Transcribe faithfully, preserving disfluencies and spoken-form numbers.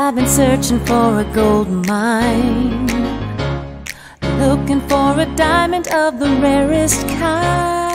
I've been searching for a gold mine, looking for a diamond of the rarest kind.